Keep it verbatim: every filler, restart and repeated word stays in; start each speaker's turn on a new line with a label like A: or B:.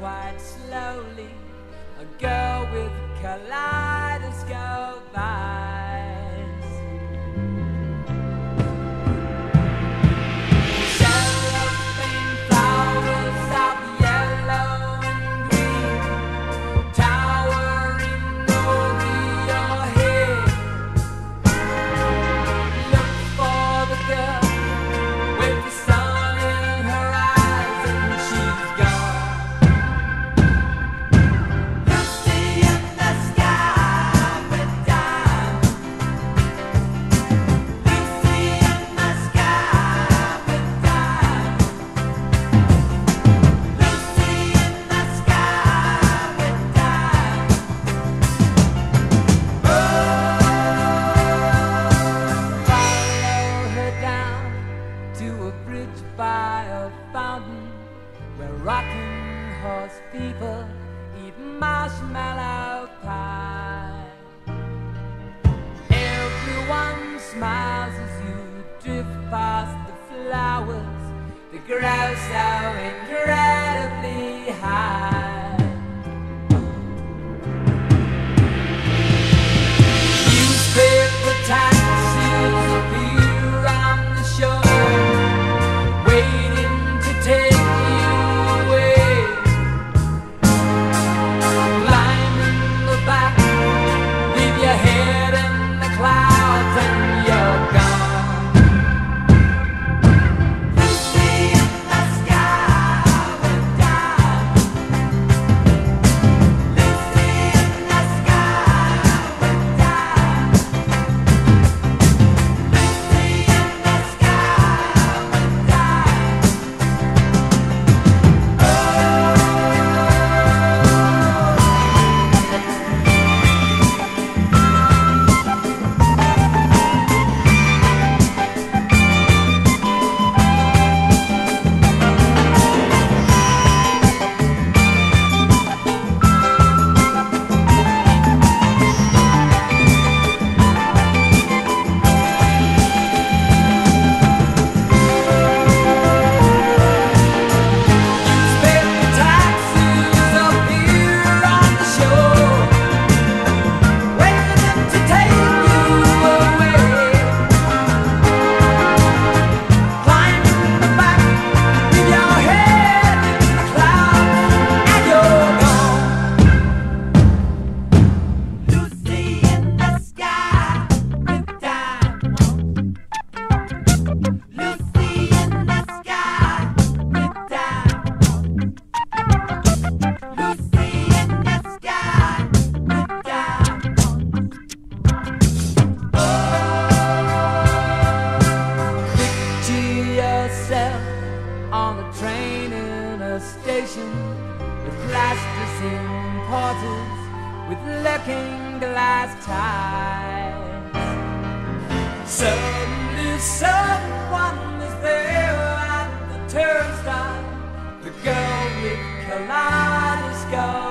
A: quite slowly, a girl with kaleidoscope eyes. Cellophane flowers of yellow and green, towering over your head. Look for the girl with the sun in her eyes, and she's gone. Lucy in the sky with diamonds. Lucy in the sky with diamonds. Lucy in the sky with diamonds. Oh, follow her down to a bridge by a fountain where rocking horse people eat marshmallow pie. Everyone smiles as you drift past the flowers that grow so incredibly high. Newspaper taxis appear on the shore, waiting to take you away. Climb in the back, leave your head in the clouds, and you're gone. Lucy in the sky with diamonds. Lucy in the sky with diamonds. Lucy in the sky with diamonds. Newspaper taxis appear on the shore, waiting to take you away. Climb in the back, leave your head in the clouds, and you're gone. Lucy in the sky with diamonds. Lucy in the sky with diamonds. Lucy in the sky with diamonds. Picture yourself on a train in a station with plasticine porters with looking glass ties. Suddenly someone is there at the turnstile, the girl with kaleidoscope